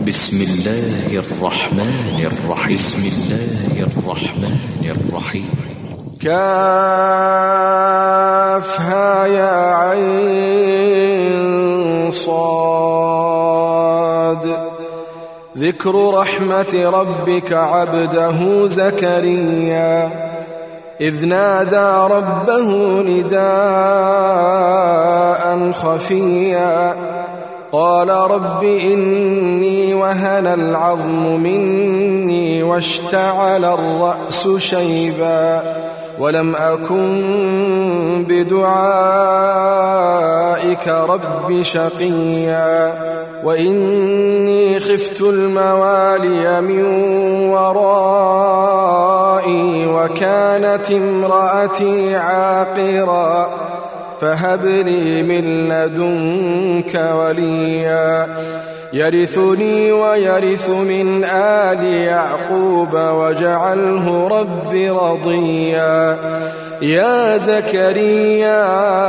بسم الله الرحمن الرحيم. بسم الله الرحمن الرحيم. كافها يا عين صاد. ذكر رحمة ربك عبده زكريا إذ نادى ربه نداء خفيا قال رب إني وهن العظم مني واشتعل الرأس شيبا ولم أكن بدعائك رب شقيا وإني خفت الموالي من ورائي وكانت امرأتي عاقرا فهب لي من لدنك وليا يرثني ويرث من آل يعقوب واجعله رب رضيا يا زكريا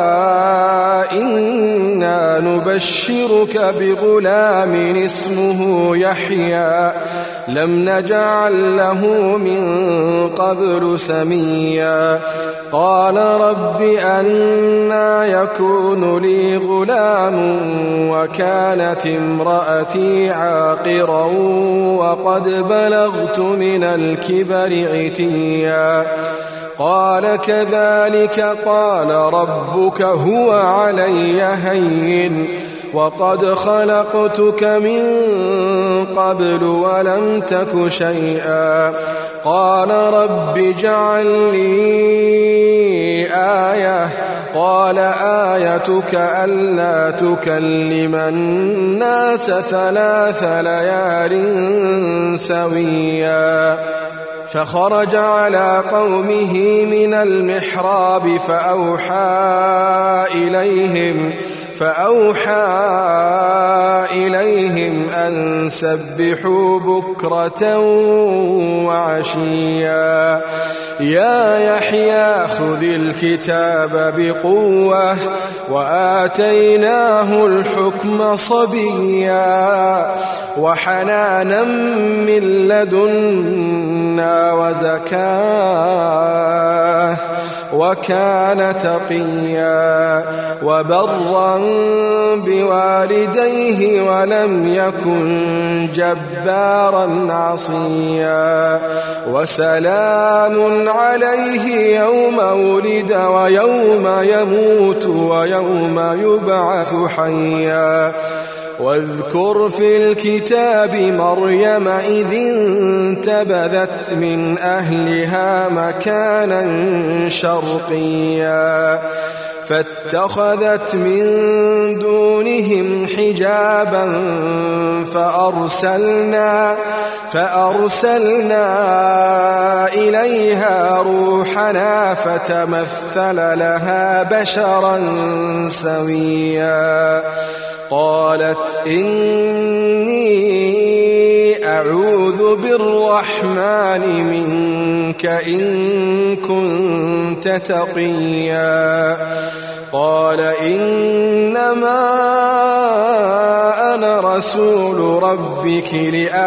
إنا نبشرك بغلام اسمه يحيى لم نجعل له من قبل سميا قال رب أنى يكون لي غلام وكانت امرأتي عاقرا وقد بلغت من الكبر عتيا قال كذلك قال ربك هو علي هين وقد خلقتك من قبل ولم تك شيئا قال رب اجعل لي آية قال آيتك ألا تكلم الناس 3 ليال سويا فخرج على قومه من المحراب فأوحى إليهم أن سبحوا بكرة وعشيا يا يحيى خذ الكتاب بقوة وآتيناه الحكم صبيا وحنانا من لدنا وزكاة وكان تقيا وبرا بوالديه ولم يكن جبارا عصيا وسلام عليه يوم ولد ويوم يموت ويوم يبعث حيا واذكر في الكتاب مريم إذ انتبذت من أهلها مكانا شرقيا فاتخذت من دونهم حجابا فأرسلنا إليها روحنا فتمثل لها بشرا سويا قالت إني أعوذ بالرحمن منك إن كنت تقيا قال إنما أنا رسول ربك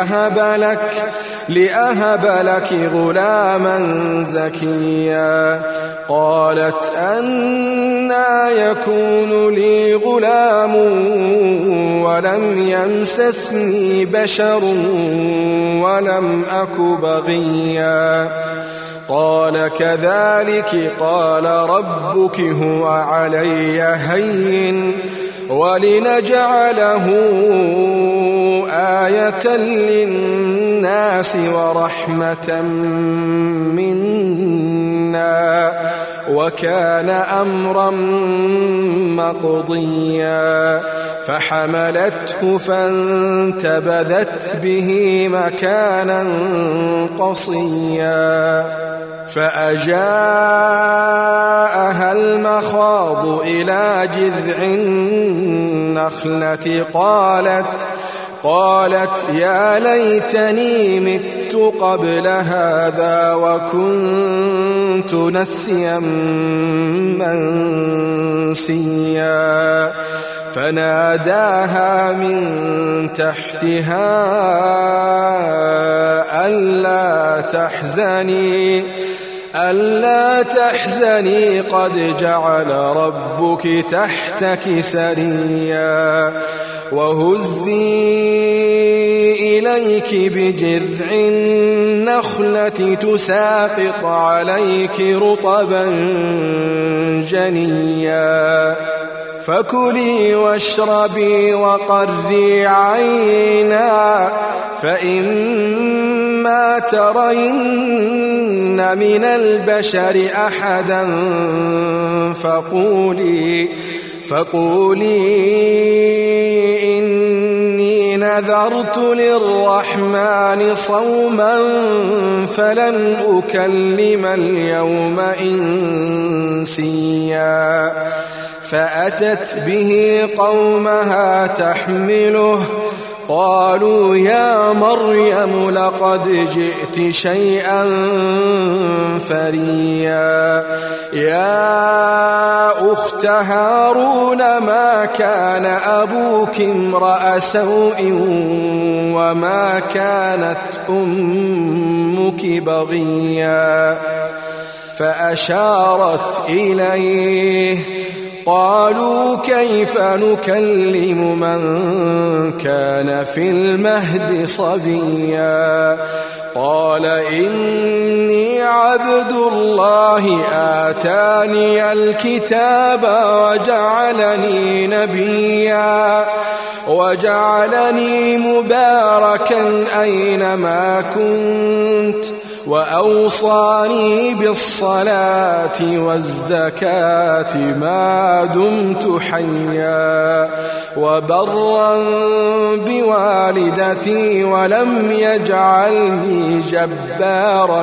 لأهب لك غلاما زكيا قالت أنى يكون لي غلام ولم يمسسني بشر ولم أك بغيا قال كذلك قال ربك هو علي هين ولنجعله آية للناس ورحمة منا وكان أمرا مقضيا فحملته فانتبذت به مكانا قصيا فأجاءها المخاض إلى جذع النخلة قالت يا ليتني مت قبل هذا وكنت نسيا منسيا فناداها من تحتها ألا تحزني قد جعل ربك تحتك سريا وهزي إليك بجذع النخلة تساقط عليك رطبا جنيا فكلي واشربي وقري عينا فإما ترين من البشر أحدا فقولي إني نذرت للرحمن صوما فلن أكلم اليوم إنسيا فأتت به قومها تحمله قالوا يا مريم لقد جئت شيئا فريا يا أخت هارون ما كان أبوك امرأ سوء وما كانت أمك بغيا فأشارت إليه قالوا كيف نكلم من كان في المهد صبيا قال إني عبد الله آتاني الكتاب وجعلني نبيا وجعلني مباركا أينما كنت وأوصاني بالصلاة والزكاة ما دمت حيا وبرا بوالدتي ولم يجعلني جبارا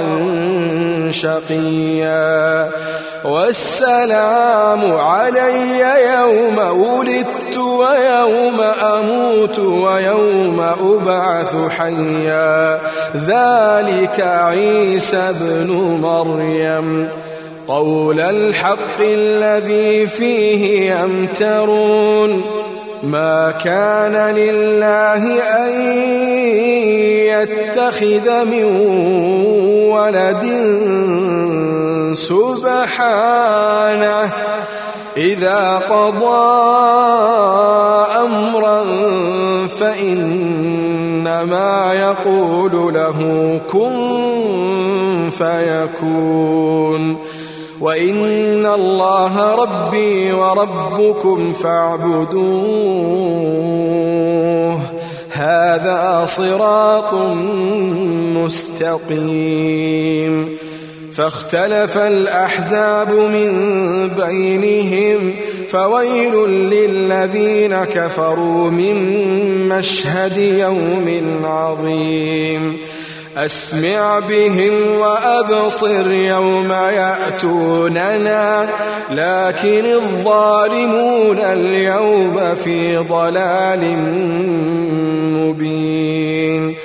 شقيا والسلام علي يوم ولدت ويوم أموت ويوم أبعث حيا ذلك عيسى ابن مريم قول الحق الذي فيه يمترون ما كان لله أن يتخذ من ولد سبحانه إذا قضى أمرا فإنما يقول له كن فيكون وإن الله ربي وربكم فاعبدوه هذا صراط مستقيم فاختلف الأحزاب من بينهم فويل للذين كفروا من مشهد يوم عظيم أسمع بهم وأبصر يوم يأتوننا لكن الظالمون اليوم في ضلال مبين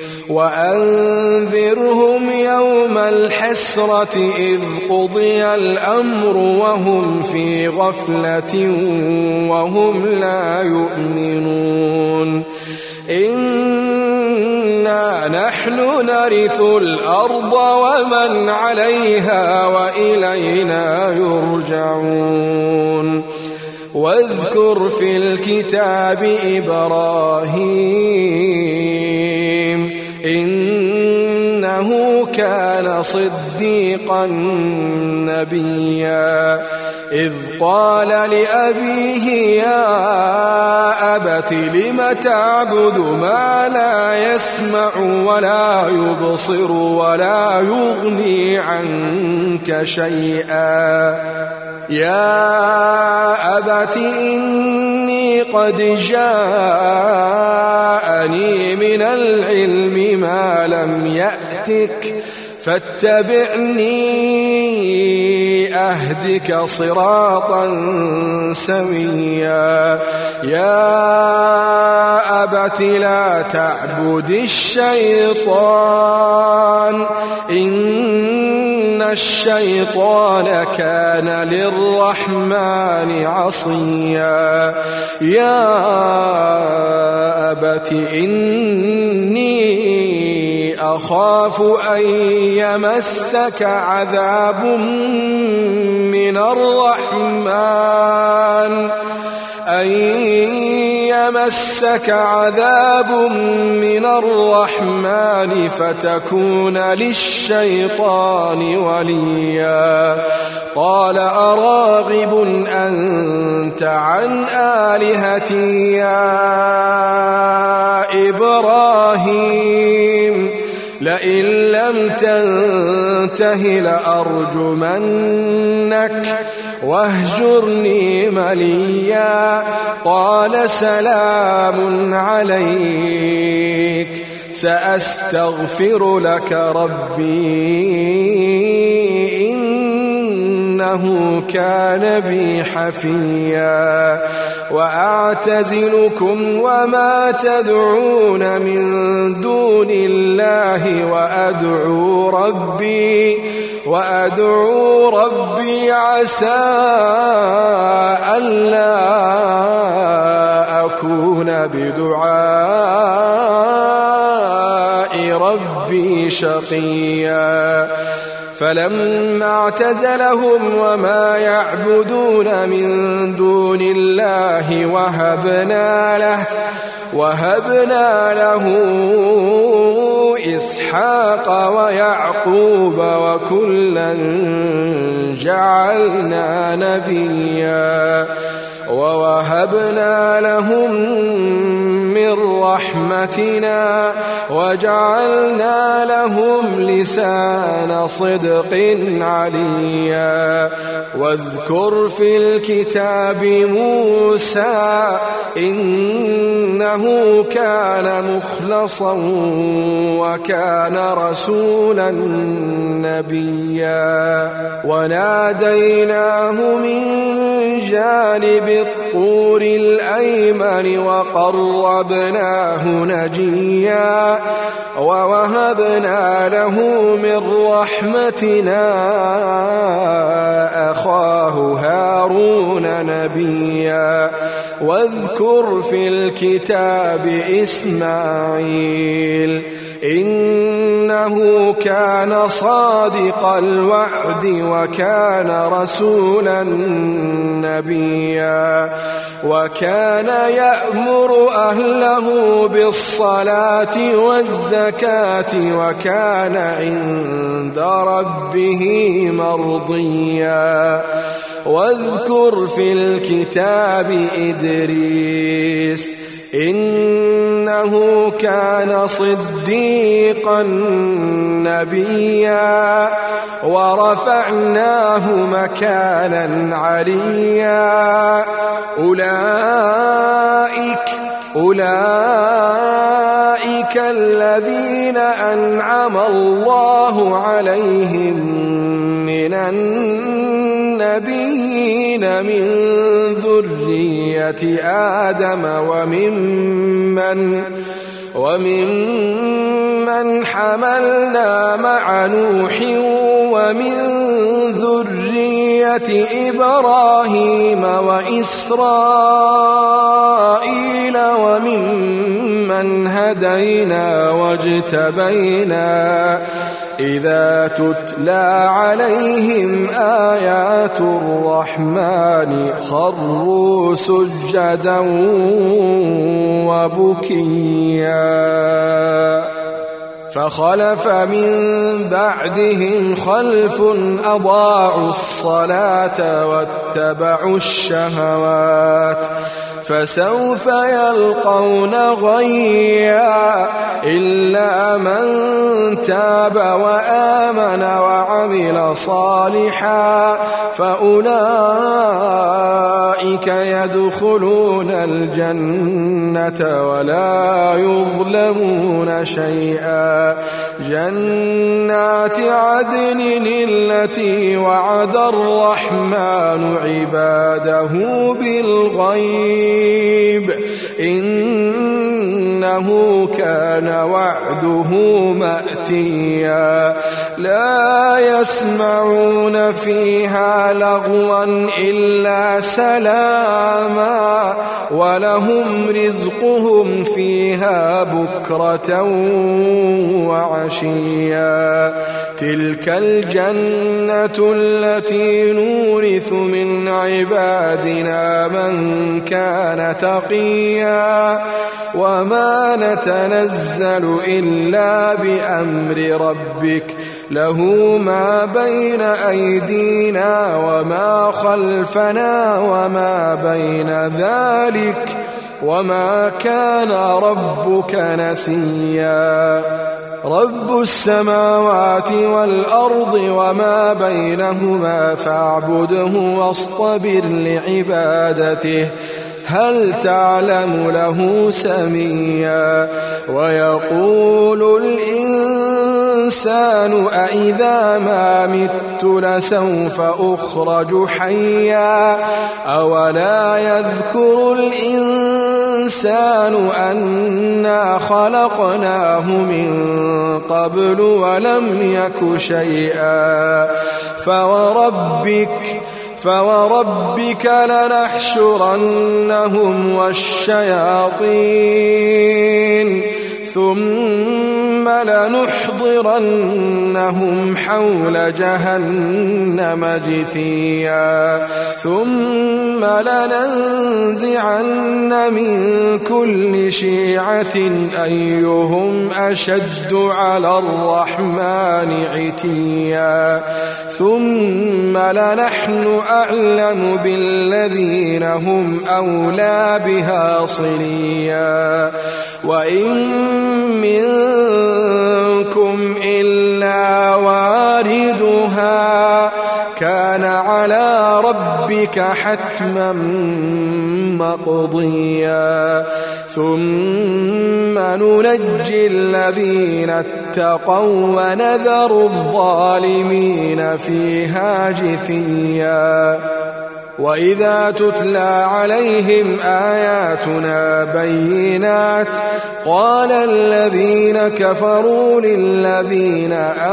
وأنذرهم يوم الحسرة إذ قضي الأمر وهم في غفلة وهم لا يؤمنون إنا نحن نرث الأرض ومن عليها وإلينا يرجعون واذكر في الكتاب إبراهيم إنه كان صديقا نبيا إذ قال لأبيه يا أبت لم تعبد ما لا يسمع ولا يبصر ولا يغني عنك شيئا يا أبت إني قد جاءني من العلم ما لم يأتك فاتبعني أهدك صراطا سويا يا أبت لا تعبد الشيطان إن الشيطان كان للرحمن عصيا يا أبت إني أخاف أن يمسك عذاب من الرحمن فتكون للشيطان وليا قال أراغب أنت عن آلهتي يا إبراهيم لئن لم تنته لأرجمنك واهجرني مليا قال سلام عليك سأستغفر لك ربي إنه كان بي حفيا وأعتزلكم وما تدعون من دون الله وأدعو ربي عسى ألا أكون بدعاء ربي شقيا فلما اعتزلهم وما يعبدون من دون الله وهبنا له إسحاق ويعقوب وكلا جعلنا نبيا ووهبنا لهم من رحمتنا وجعلنا لهم لسان صدق عليا واذكر في الكتاب موسى إنه كان مخلصا وكان رسولا نبيا وناديناه من جانب الطور الأيمن وقربناه نجيا ووهبنا له من رحمتنا أخاه هارون نبيا واذكر في الكتاب إسماعيل إنه كان صادق الوعد وكان رسولا نبيا وكان يأمر أهله بالصلاة والزكاة وكان عند ربه مرضيا واذكر في الكتاب إدريس إنه كان صديقا نبيا ورفعناه مكانا عليا أولئك الذين أنعم الله عليهم من النبيين من ذرية آدم وممن حملنا مع نوح ومن ذرية إبراهيم وإسرائيل وممن هدينا واجتبينا إذا تتلى عليهم آيات الرحمن خروا سجدا وبكيا فخلف من بعدهم خلف أضاعوا الصلاة واتبعوا الشهوات فسوف يلقون غيا إلا من تاب وآمن وعمل صالحا فأولئك يدخلون الجنة ولا يظلمون شيئا جنات عدن التي وعد الرحمن عباده بالغيب إنه كان وعده مأتيا لا يسمعون فيها لغوا إلا سلاما ولهم رزقهم فيها بكرة وعشيا تلك الجنة التي نورث من عبادنا من كان تقيا وما نتنزل إلا بأمر ربك له ما بين أيدينا وما خلفنا وما بين ذلك وما كان ربك نسيا رب السماوات والأرض وما بينهما فاعبده واصطبر لعبادته هل تعلم له سميا ويقول الإنسان أإذا ما مت لسوف أخرج حيا أولا يذكر الإنسان أنا خلقناه من قبل ولم يك شيئا فوربك لنحشرنهم والشياطين ثم لنحضرنهم حول جهنم جثيا ثم لننزعن من كل شيعة أيهم أشد على الرحمن عتيا ثم لنحن أعلم بالذين هم أولى بها صليا وإن منكم إلا واردها كان على ربك حتما مقضيا ثم ننجي الذين اتقوا ونذر الظالمين فيها جثيا وإذا تتلى عليهم آياتنا بينات قال الذين كفروا للذين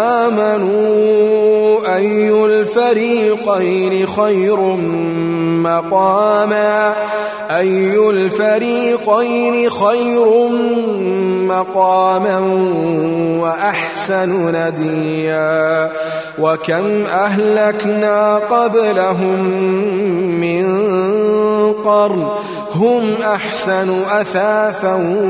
آمنوا أي الفريقين خير مقاما وأحسن نديا وكم أهلكنا قبلهم من قرن هم أحسن أثاثا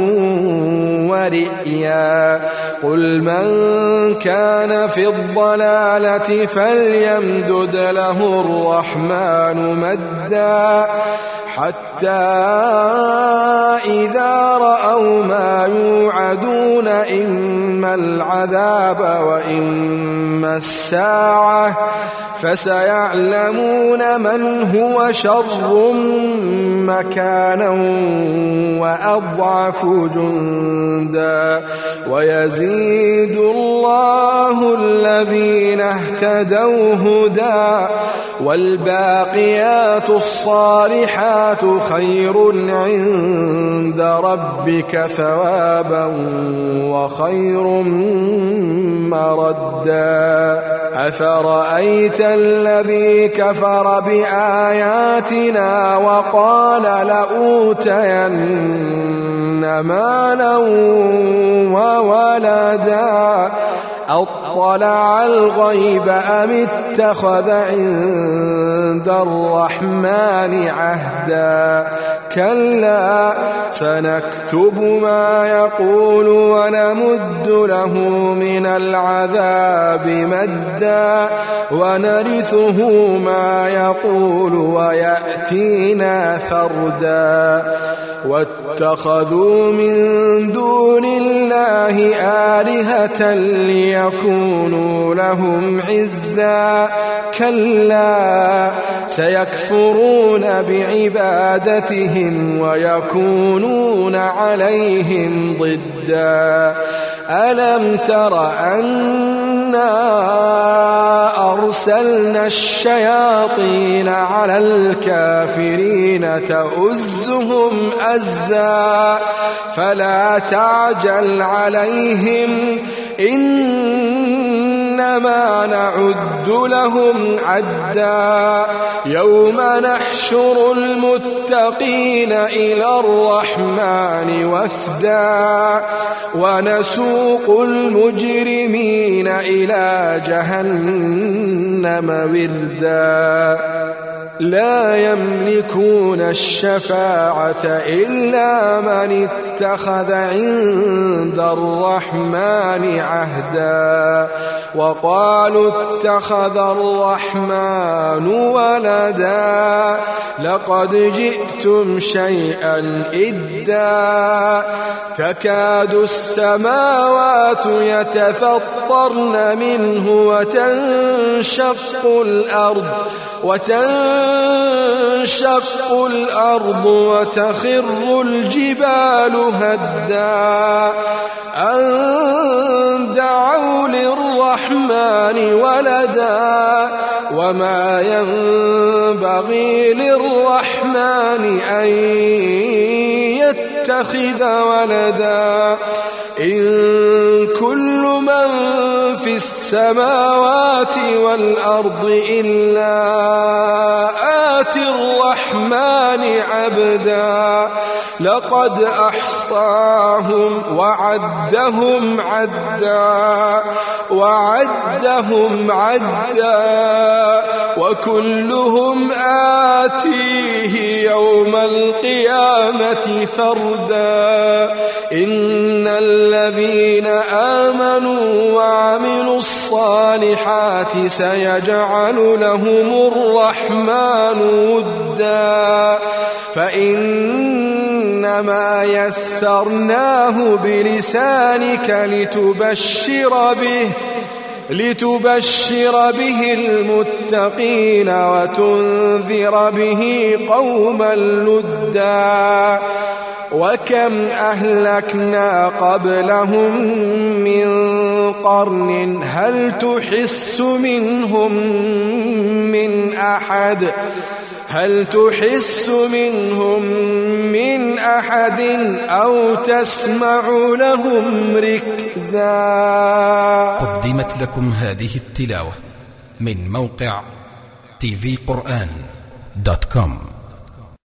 ورئيا قل من كان في الضلالة فليمدد له الرحمن مدا حتى إذا رأوا ما يوعدون إما العذاب وإما الساعة فسيعلمون من هو شر مكانا وأضعف جندا ويزيد الله الذين اهتدوا هدى والباقيات الصالحات خير عند ربك ثوابا وخير مردا أفرأيت الذي كفر بآياتنا وقال لأوتين مالا وولدا أطلع الغيب أم اتخذ عند الرحمن عهدا كلا سنكتب ما يقول ونمد له من العذاب مدا ونرثه ما يقول ويأتينا فردا واتخذوا من دون الله آلهة ليكونوا لهم عزا كلا سيكفرون بعبادتهم ويكونون عليهم ضدا ألم تر أنا أرسلنا الشياطين على الكافرين تؤزهم أزا فلا تعجل عليهم إنما إنما نعد لهم عدا يوم نحشر المتقين إلى الرحمن وفدا ونسوق المجرمين إلى جهنم وردا لا يملكون الشفاعة إلا من اتخذ عند الرحمن عهدا وقالوا اتخذ الرحمن ولدا لقد جئتم شيئا إدا تكاد السماوات يتفطرن منه وتنشق الأرض وتخر الجبال هدا أن دعوا للرحمن ولدا وما ينبغي للرحمن أن يتخذ ولدا إن كل من في السماوات والأرض إلا آتي الرحمن عبدا لقد أحصاهم وعدهم عدا وكلهم آتيه يوم القيامة فردا إن الذين آمنوا وعملوا الصالحات سيجعل لهم الرحمن ودا فإنما يسرناه بلسانك لتبشر به المتقين وتنذر به قوما لدا وكم أهلكنا قبلهم من قرن هل تحس منهم من أحد أو تسمع لهم ركزا. قدمت لكم هذه التلاوة من موقع tvquran.com.